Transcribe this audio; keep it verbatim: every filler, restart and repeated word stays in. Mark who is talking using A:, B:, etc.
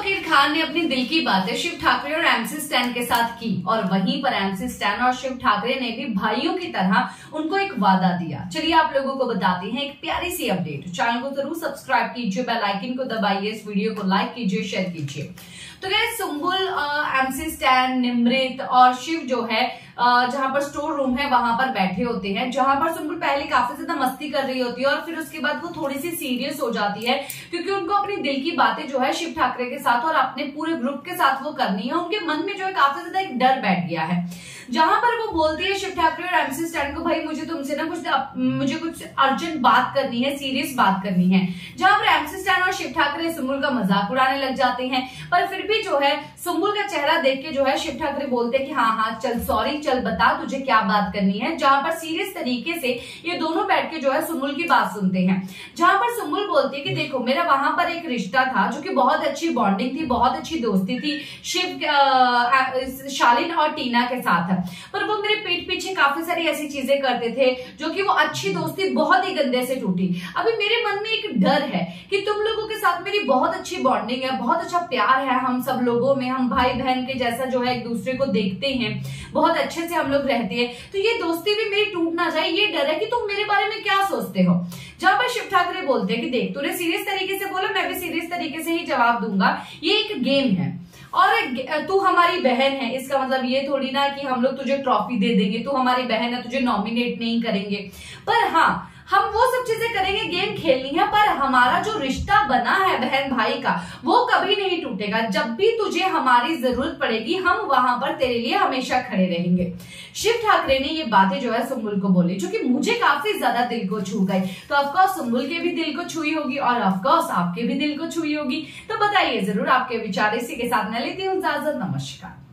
A: फकीर खान ने अपनी दिल की बातें शिव ठाकरे और एमसी स्टैन के साथ की और वहीं पर एमसी स्टैन और शिव ठाकरे ने भी भाइयों की तरह उनको एक वादा दिया। चलिए आप लोगों को बताते हैं एक प्यारी सी अपडेट। चैनल को जरूर सब्सक्राइब कीजिए, बेल आइकन को दबाइए, इस वीडियो को लाइक कीजिए, शेयर कीजिए। तो guys Sumbul, MC Stan, Nimrit और शिव जो है जहां पर स्टोर रूम है वहां पर बैठे होते हैं, जहां पर सुंबुल पहले काफी ज्यादा मस्ती कर रही होती है और फिर उसके बाद वो थोड़ी सी सीरियस हो जाती है क्योंकि उनको अपनी दिल की बातें जो है शिव ठाकरे के साथ और अपने पूरे ग्रुप के साथ वो करनी है। उनके मन में जो है काफी ज्यादा एक डर बैठ गया है, जहां पर वो बोलती है शिव ठाकरे और एमसी स्टैन को, भाई मुझे तुमसे ना कुछ मुझे कुछ अर्जेंट बात करनी है, सीरियस बात करनी है। जहां पर एमसी स्टैन और शिव ठाकरे सुंबुल का मजाक उड़ाने लग जाते हैं, पर फिर भी जो है सुंबुल का चेहरा देख के जो है शिव ठाकरे बोलते हैं कि हाँ हाँ चल, सॉरी, चल बता तुझे क्या बात करनी है। जहां पर सीरियस तरीके से ये दोनों बैठ के जो है सुंबुल की बात सुनते हैं, जहां पर सुंबुल बोलती है कि देखो मेरा वहां पर एक रिश्ता था जो कि बहुत अच्छी बॉन्डिंग थी, बहुत अच्छी दोस्ती थी शिव शालीन और टीना के साथ, पर वो मेरे पीठ पीछे काफी सारी ऐसी चीजें करते थे जो कि वो अच्छी दोस्ती बहुत ही गंदे से टूटी। अभी मेरे मन में एक डर है कि तुम लोगों के साथ मेरी बहुत अच्छी बॉन्डिंग है, बहुत अच्छा प्यार है हम सब लोगों में, हम भाई बहन के जैसा जो है एक दूसरे को देखते हैं, बहुत अच्छे से हम लोग रहते हैं, तो ये दोस्ती भी मेरी टूट ना जाए, ये डर है कि तुम मेरे बारे में क्या सोचते हो। जहां पर शिव ठाकरे बोलते हैं कि देख तूने सीरियस तरीके से बोला, मैं भी सीरियस तरीके से ही जवाब दूंगा, ये एक गेम है और तू हमारी बहन है, इसका मतलब ये थोड़ी ना कि हम लोग तुझे ट्रॉफी दे देंगे, तू हमारी बहन है, तुझे नॉमिनेट नहीं करेंगे, पर हाँ हम वो सब चीजें करेंगे, गेम खेलनी है, पर हमारा जो रिश्ता बना है बहन भाई का वो कभी नहीं टूटेगा। जब भी तुझे हमारी जरूरत पड़ेगी हम वहां पर तेरे लिए हमेशा खड़े रहेंगे। शिव ठाकरे ने ये बातें जो है सुंबुल को बोली जो कि मुझे काफी ज्यादा दिल को छू गई। तो ऑफकोर्स सुंबुल के भी दिल को छुई होगी और ऑफकोर्स आपके भी दिल को छुई होगी। तो बताइए जरूर आपके विचार। इसी के साथ मैं लेती हूँ इजाजत, नमस्कार।